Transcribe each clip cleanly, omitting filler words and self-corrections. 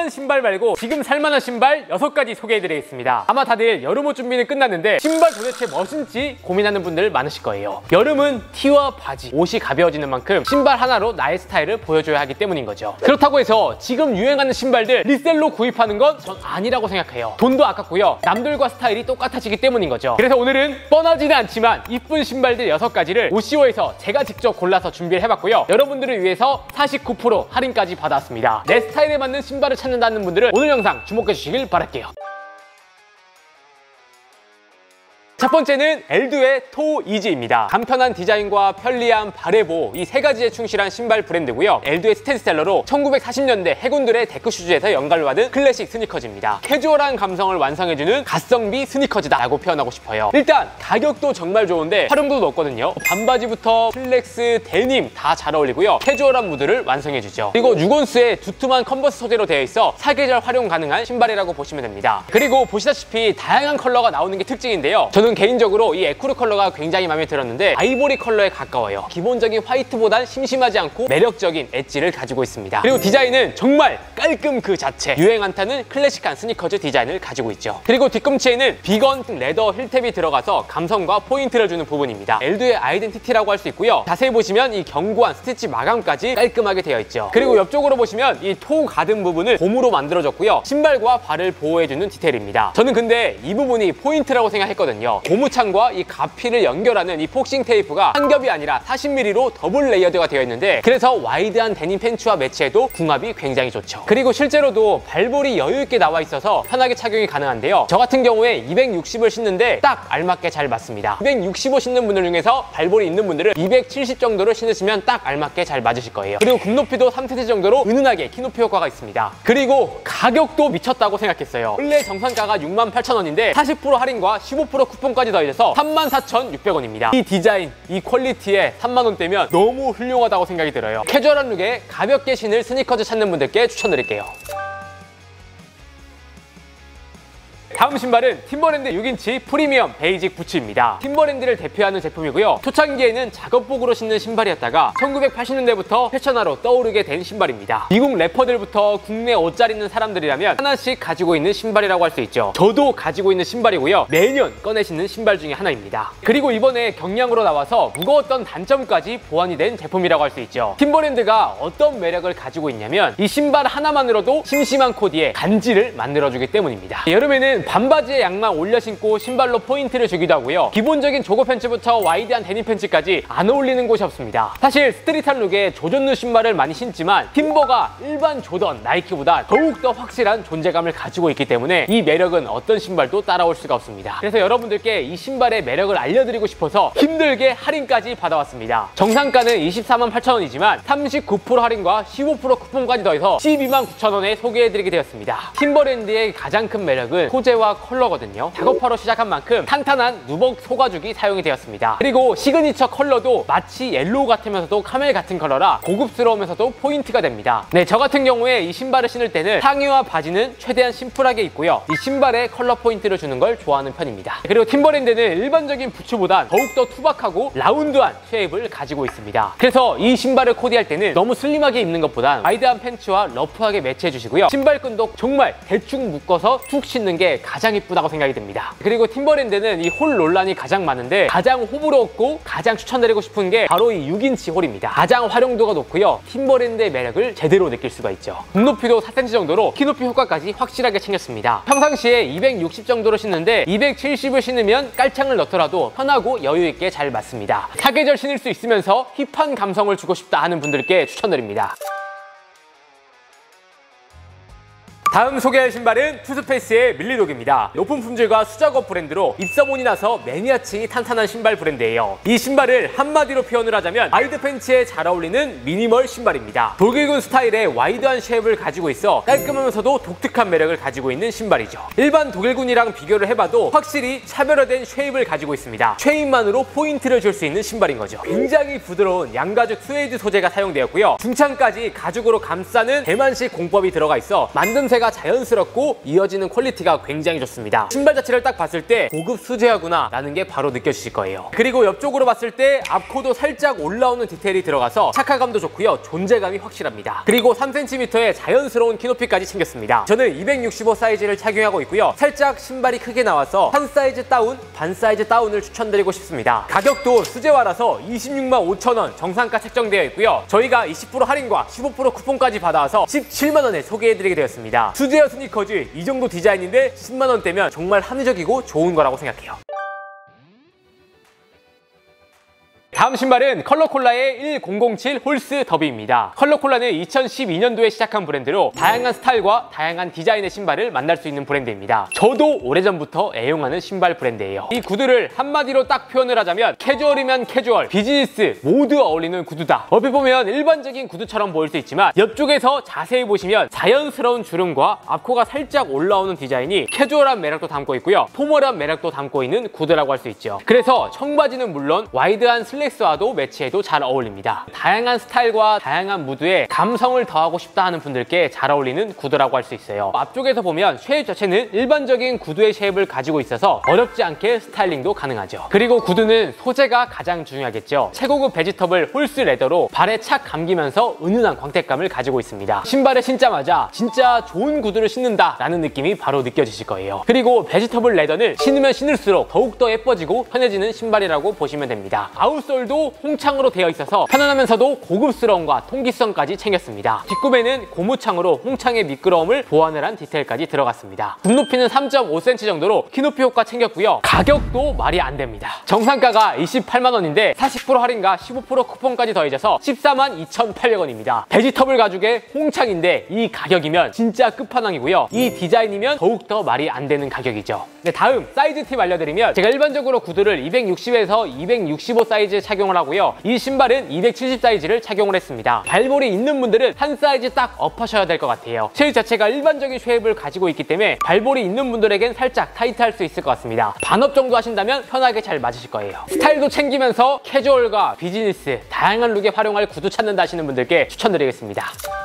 뻔한 신발 말고 지금 살만한 신발 6가지 소개해드리겠습니다. 아마 다들 여름옷 준비는 끝났는데 신발 도대체 뭐 신지 고민하는 분들 많으실 거예요. 여름은 티와 바지, 옷이 가벼워지는 만큼 신발 하나로 나의 스타일을 보여줘야 하기 때문인 거죠. 그렇다고 해서 지금 유행하는 신발들 리셀로 구입하는 건 전 아니라고 생각해요. 돈도 아깝고요. 남들과 스타일이 똑같아지기 때문인 거죠. 그래서 오늘은 뻔하지는 않지만 이쁜 신발들 6가지를 오시오에서 제가 직접 골라서 준비를 해봤고요. 여러분들을 위해서 49% 할인까지 받았습니다. 내 스타일에 맞는 신발을 찾는다는 분들은 오늘 영상 주목해 주시길 바랄게요. 첫 번째는 엘두의 토 이지입니다. 간편한 디자인과 편리함, 발해보 이 3가지에 충실한 신발 브랜드고요. 엘두의 스테디셀러로 1940년대 해군들의 데크슈즈에서 영감을 받은 클래식 스니커즈입니다. 캐주얼한 감성을 완성해주는 가성비 스니커즈다 라고 표현하고 싶어요. 일단 가격도 정말 좋은데 활용도도 높거든요. 반바지부터 슬랙스, 데님 다 잘 어울리고요. 캐주얼한 무드를 완성해주죠. 그리고 6온스의 두툼한 컨버스 소재로 되어 있어 사계절 활용 가능한 신발이라고 보시면 됩니다. 그리고 보시다시피 다양한 컬러가 나오는 게 특징인데요. 저는 개인적으로 이 에쿠르 컬러가 굉장히 마음에 들었는데 아이보리 컬러에 가까워요. 기본적인 화이트보단 심심하지 않고 매력적인 엣지를 가지고 있습니다. 그리고 디자인은 정말 깔끔 그 자체. 유행 안 타는 클래식한 스니커즈 디자인을 가지고 있죠. 그리고 뒤꿈치에는 비건 레더 힐탭이 들어가서 감성과 포인트를 주는 부분입니다. 엘두의 아이덴티티라고 할 수 있고요. 자세히 보시면 이 견고한 스티치 마감까지 깔끔하게 되어 있죠. 그리고 옆쪽으로 보시면 이 토 가든 부분을 곰으로 만들어졌고요. 신발과 발을 보호해주는 디테일입니다. 저는 근데 이 부분이 포인트라고 생각했거든요. 고무창과 이 가피를 연결하는 이 폭싱 테이프가 한 겹이 아니라 40mm로 더블 레이어드가 되어 있는데 그래서 와이드한 데님 팬츠와 매치해도 궁합이 굉장히 좋죠. 그리고 실제로도 발볼이 여유 있게 나와 있어서 편하게 착용이 가능한데요. 저 같은 경우에 260을 신는데 딱 알맞게 잘 맞습니다. 265 신는 분들 중에서 발볼이 있는 분들은 270 정도를 신으시면 딱 알맞게 잘 맞으실 거예요. 그리고 굽 높이도 3cm 정도로 은은하게 키높이 효과가 있습니다. 그리고 가격도 미쳤다고 생각했어요. 원래 정상가가 68,000원인데 40% 할인과 15% 쿠폰까지 더해져서 34,600원입니다. 이 디자인, 이 퀄리티에 3만원대면 너무 훌륭하다고 생각이 들어요. 캐주얼한 룩에 가볍게 신을 스니커즈 찾는 분들께 추천드릴게요. 다음 신발은 팀버랜드 6인치 프리미엄 베이직 부츠입니다. 팀버랜드를 대표하는 제품이고요. 초창기에는 작업복으로 신는 신발이었다가 1980년대부터 패션화로 떠오르게 된 신발입니다. 미국 래퍼들부터 국내 옷 잘 입는 사람들이라면 하나씩 가지고 있는 신발이라고 할 수 있죠. 저도 가지고 있는 신발이고요. 매년 꺼내 신는 신발 중에 하나입니다. 그리고 이번에 경량으로 나와서 무거웠던 단점까지 보완이 된 제품이라고 할 수 있죠. 팀버랜드가 어떤 매력을 가지고 있냐면 이 신발 하나만으로도 심심한 코디에 간지를 만들어주기 때문입니다. 여름에는 반바지에 양말 올려 신고 신발로 포인트를 주기도 하고요. 기본적인 조거 팬츠부터 와이드한 데님 팬츠까지 안 어울리는 곳이 없습니다. 사실 스트릿한 룩에 조전루 신발을 많이 신지만 팀버가 일반 조던, 나이키보다 더욱더 확실한 존재감을 가지고 있기 때문에 이 매력은 어떤 신발도 따라올 수가 없습니다. 그래서 여러분들께 이 신발의 매력을 알려드리고 싶어서 힘들게 할인까지 받아왔습니다. 정상가는 248,000원이지만 39% 할인과 15% 쿠폰까지 더해서 129,000원에 소개해드리게 되었습니다. 팀버랜드의 가장 큰 매력은 소재와 컬러거든요. 작업화로 시작한 만큼 탄탄한 누벅 소가죽이 사용이 되었습니다. 그리고 시그니처 컬러도 마치 옐로우 같으면서도 카멜 같은 컬러라 고급스러우면서도 포인트가 됩니다. 네, 저 같은 경우에 이 신발을 신을 때는 상의와 바지는 최대한 심플하게 입고요. 이 신발에 컬러 포인트를 주는 걸 좋아하는 편입니다. 그리고 팀버랜드는 일반적인 부츠보단 더욱더 투박하고 라운드한 쉐입을 가지고 있습니다. 그래서 이 신발을 코디할 때는 너무 슬림하게 입는 것보단 와이드한 팬츠와 러프하게 매치해 주시고요. 신발끈도 정말 대충 묶어서 툭 신는 게 가장 이쁘다고 생각이 듭니다. 그리고 팀버랜드는 이 홀 논란이 가장 많은데 가장 호불호없고 가장 추천드리고 싶은 게 바로 이 6인치 홀입니다. 가장 활용도가 높고요. 팀버랜드의 매력을 제대로 느낄 수가 있죠. 굽 높이도 4cm 정도로 키높이 효과까지 확실하게 챙겼습니다. 평상시에 260 정도로 신는데 270을 신으면 깔창을 넣더라도 편하고 여유있게 잘 맞습니다. 사계절 신을 수 있으면서 힙한 감성을 주고 싶다 하는 분들께 추천드립니다. 다음 소개할 신발은 투스페이스의 밀리독입니다. 높은 품질과 수작업 브랜드로 입소문이 나서 매니아층이 탄탄한 신발 브랜드예요. 이 신발을 한마디로 표현을 하자면 와이드 팬츠에 잘 어울리는 미니멀 신발입니다. 돌길군 스타일의 와이드한 쉐입을 가지고 있어 깔끔하면서도 독특한 매력을 가지고 있는 신발이죠. 일반 독일군이랑 비교를 해봐도 확실히 차별화된 쉐입을 가지고 있습니다. 쉐입만으로 포인트를 줄 수 있는 신발인 거죠. 굉장히 부드러운 양가죽 스웨이드 소재가 사용되었고요. 중창까지 가죽으로 감싸는 대만식 공법이 들어가 있어 만듦새가 소재가 자연스럽고 이어지는 퀄리티가 굉장히 좋습니다. 신발 자체를 딱 봤을 때 고급 수제화구나 라는 게 바로 느껴지실 거예요. 그리고 옆쪽으로 봤을 때 앞코도 살짝 올라오는 디테일이 들어가서 착화감도 좋고요. 존재감이 확실합니다. 그리고 3cm의 자연스러운 키높이까지 챙겼습니다. 저는 265 사이즈를 착용하고 있고요. 살짝 신발이 크게 나와서 한 사이즈 다운, 반 사이즈 다운을 추천드리고 싶습니다. 가격도 수제화라서 26만 5천 원 정상가 책정되어 있고요. 저희가 20% 할인과 15% 쿠폰까지 받아와서 17만 원에 소개해드리게 되었습니다. 수제화 스니커즈 이 정도 디자인인데 10만 원대면 정말 합리적이고 좋은 거라고 생각해요. 다음 신발은 컬러콜라의 1007 홀스 더비입니다. 컬러콜라는 2012년도에 시작한 브랜드로 다양한 스타일과 다양한 디자인의 신발을 만날 수 있는 브랜드입니다. 저도 오래전부터 애용하는 신발 브랜드예요. 이 구두를 한마디로 딱 표현을 하자면 캐주얼이면 캐주얼, 비즈니스 모두 어울리는 구두다. 얼핏 보면 일반적인 구두처럼 보일 수 있지만 옆쪽에서 자세히 보시면 자연스러운 주름과 앞코가 살짝 올라오는 디자인이 캐주얼한 매력도 담고 있고요. 포멀한 매력도 담고 있는 구두라고 할 수 있죠. 그래서 청바지는 물론 와이드한 슬랙스와도 매치해도 잘 어울립니다. 다양한 스타일과 다양한 무드에 감성을 더하고 싶다 하는 분들께 잘 어울리는 구두라고 할 수 있어요. 앞쪽에서 보면 쉐입 자체는 일반적인 구두의 쉐입을 가지고 있어서 어렵지 않게 스타일링도 가능하죠. 그리고 구두는 소재가 가장 중요하겠죠. 최고급 베지터블 홀스 레더로 발에 착 감기면서 은은한 광택감을 가지고 있습니다. 신발을 신자마자 진짜 좋은 구두를 신는다 라는 느낌이 바로 느껴지실 거예요. 그리고 베지터블 레더는 신으면 신을수록 더욱더 예뻐지고 편해지는 신발이라고 보시면 됩니다. 아웃솔도 홍창으로 되어 있어서 편안하면서도 고급스러움과 통기성까지 챙겼습니다. 뒷구매는 고무창으로 홍창의 미끄러움을 보완을 한 디테일까지 들어갔습니다. 굽높이는 3.5cm 정도로 키높이 효과 챙겼고요. 가격도 말이 안 됩니다. 정상가가 28만 원인데 40% 할인과 15% 쿠폰까지 더해져서 14만 2,800원입니다. 베지터블 가죽의 홍창인데 이 가격이면 진짜 끝판왕이고요. 이 디자인이면 더욱더 말이 안 되는 가격이죠. 네, 다음 사이즈 팁 알려드리면 제가 일반적으로 구두를 260에서 265 사이즈 착용을 하고요. 이 신발은 270 사이즈를 착용을 했습니다. 발볼이 있는 분들은 한 사이즈 딱 업하셔야 될 것 같아요. 쉐입 자체가 일반적인 쉐입을 가지고 있기 때문에 발볼이 있는 분들에겐 살짝 타이트할 수 있을 것 같습니다. 반업 정도 하신다면 편하게 잘 맞으실 거예요. 스타일도 챙기면서 캐주얼과 비즈니스, 다양한 룩에 활용할 구두 찾는다 하시는 분들께 추천드리겠습니다.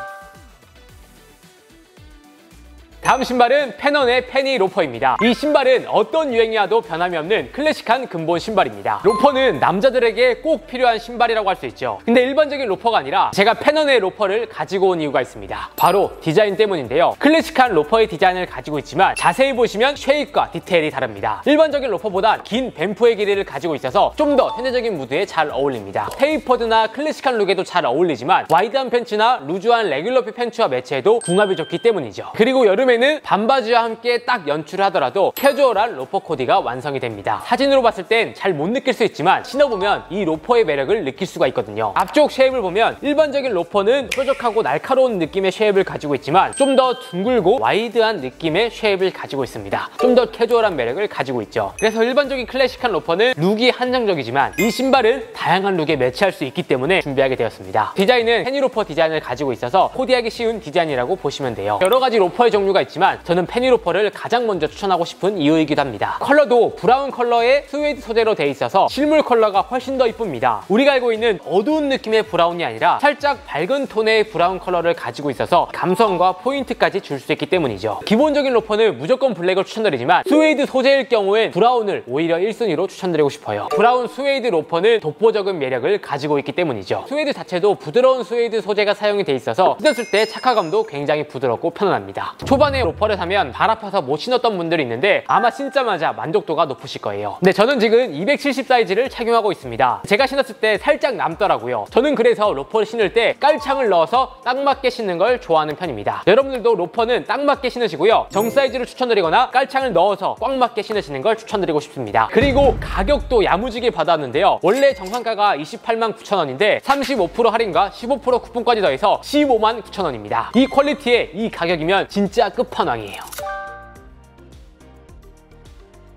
다음 신발은 페넌의 페니 로퍼입니다. 이 신발은 어떤 유행이 와도 변함이 없는 클래식한 근본 신발입니다. 로퍼는 남자들에게 꼭 필요한 신발이라고 할 수 있죠. 근데 일반적인 로퍼가 아니라 제가 페넌의 로퍼를 가지고 온 이유가 있습니다. 바로 디자인 때문인데요. 클래식한 로퍼의 디자인을 가지고 있지만 자세히 보시면 쉐입과 디테일이 다릅니다. 일반적인 로퍼보다 긴 뱀프의 길이를 가지고 있어서 좀 더 현대적인 무드에 잘 어울립니다. 테이퍼드나 클래식한 룩에도 잘 어울리지만 와이드한 팬츠나 루즈한 레귤러핏 팬츠와 매치해도 궁합이 좋기 때문이죠. 그리고 여름에 는 반바지와 함께 딱 연출을 하더라도 캐주얼한 로퍼 코디가 완성이 됩니다. 사진으로 봤을 땐 잘 못 느낄 수 있지만 신어보면 이 로퍼의 매력을 느낄 수가 있거든요. 앞쪽 쉐입을 보면 일반적인 로퍼는 뾰족하고 날카로운 느낌의 쉐입을 가지고 있지만 좀 더 둥글고 와이드한 느낌의 쉐입을 가지고 있습니다. 좀 더 캐주얼한 매력을 가지고 있죠. 그래서 일반적인 클래식한 로퍼는 룩이 한정적이지만 이 신발은 다양한 룩에 매치할 수 있기 때문에 준비하게 되었습니다. 디자인은 페니 로퍼 디자인을 가지고 있어서 코디하기 쉬운 디자인이라고 보시면 돼요. 여러 가지 로퍼의 종류가 있지만 저는 페니 로퍼를 가장 먼저 추천하고 싶은 이유이기도 합니다. 컬러도 브라운 컬러의 스웨이드 소재로 되어 있어서 실물 컬러가 훨씬 더 이쁩니다. 우리가 알고 있는 어두운 느낌의 브라운이 아니라 살짝 밝은 톤의 브라운 컬러를 가지고 있어서 감성과 포인트까지 줄 수 있기 때문이죠. 기본적인 로퍼는 무조건 블랙을 추천드리지만 스웨이드 소재일 경우엔 브라운을 오히려 1순위로 추천드리고 싶어요. 브라운 스웨이드 로퍼는 독보적인 매력을 가지고 있기 때문이죠. 스웨이드 자체도 부드러운 스웨이드 소재가 사용이 돼 있어서 신었을 때 착화감도 굉장히 부드럽고 편안합니다. 초반에 로퍼를 사면 발 아파서 못 신었던 분들이 있는데 아마 신자마자 만족도가 높으실 거예요. 근데 저는 지금 270 사이즈를 착용하고 있습니다. 제가 신었을 때 살짝 남더라고요. 저는 그래서 로퍼를 신을 때 깔창을 넣어서 딱 맞게 신는 걸 좋아하는 편입니다. 여러분들도 로퍼는 딱 맞게 신으시고요. 정 사이즈를 추천드리거나 깔창을 넣어서 꽉 맞게 신으시는 걸 추천드리고 싶습니다. 그리고 가격도 야무지게 받았는데요. 원래 정상가가 28만 9천 원인데 35% 할인과 15% 쿠폰까지 더해서 15만 9천 원입니다. 이 퀄리티에 이 가격이면 진짜 끝판왕이에요.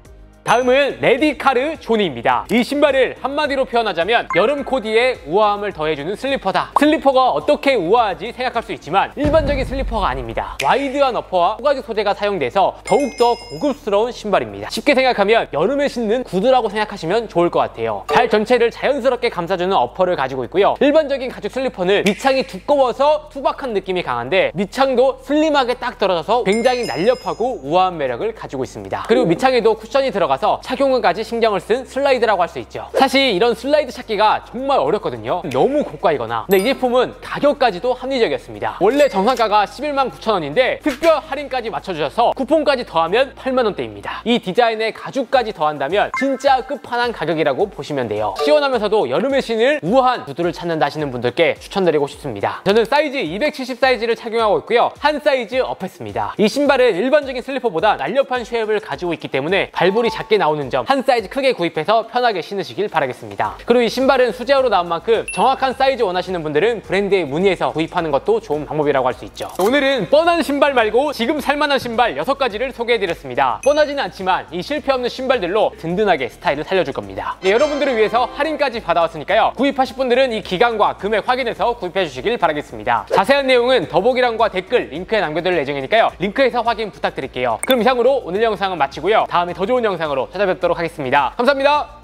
다음은 레디카르 조니입니다. 이 신발을 한마디로 표현하자면 여름 코디에 우아함을 더해주는 슬리퍼다. 슬리퍼가 어떻게 우아하지 생각할 수 있지만 일반적인 슬리퍼가 아닙니다. 와이드한 어퍼와 호가죽 소재가 사용돼서 더욱더 고급스러운 신발입니다. 쉽게 생각하면 여름에 신는 구두라고 생각하시면 좋을 것 같아요. 발 전체를 자연스럽게 감싸주는 어퍼를 가지고 있고요. 일반적인 가죽 슬리퍼는 밑창이 두꺼워서 투박한 느낌이 강한데 밑창도 슬림하게 딱 떨어져서 굉장히 날렵하고 우아한 매력을 가지고 있습니다. 그리고 밑창에도 쿠션이 들어가서 착용감까지 신경을 쓴 슬라이드라고 할 수 있죠. 사실 이런 슬라이드 찾기가 정말 어렵거든요. 너무 고가이거나. 근데 이 제품은 가격까지도 합리적이었습니다. 원래 정상가가 11만 9천 원인데 특별 할인까지 맞춰주셔서 쿠폰까지 더하면 8만 원대입니다. 이 디자인에 가죽까지 더한다면 진짜 끝판왕 가격이라고 보시면 돼요. 시원하면서도 여름에 신을 우아한 구두를 찾는다 하시는 분들께 추천드리고 싶습니다. 저는 사이즈 270 사이즈를 착용하고 있고요. 한 사이즈 업했습니다. 이 신발은 일반적인 슬리퍼보다 날렵한 쉐입을 가지고 있기 때문에 발볼이 작게 나오는 점 한 사이즈 크게 구입해서 편하게 신으시길 바라겠습니다. 그리고 이 신발은 수제화로 나온 만큼 정확한 사이즈 원하시는 분들은 브랜드에 문의해서 구입하는 것도 좋은 방법이라고 할 수 있죠. 오늘은 뻔한 신발 말고 지금 살만한 신발 6가지를 소개해드렸습니다. 뻔하지는 않지만 이 실패 없는 신발들로 든든하게 스타일을 살려줄 겁니다. 네, 여러분들을 위해서 할인까지 받아왔으니까요. 구입하실 분들은 이 기간과 금액 확인해서 구입해 주시길 바라겠습니다. 자세한 내용은 더보기란과 댓글 링크에 남겨둘 예정이니까요. 링크에서 확인 부탁드릴게요. 그럼 이상으로 오늘 영상은 마치고요. 다음에 더 좋은 영상으로 찾아뵙도록 하겠습니다. 감사합니다.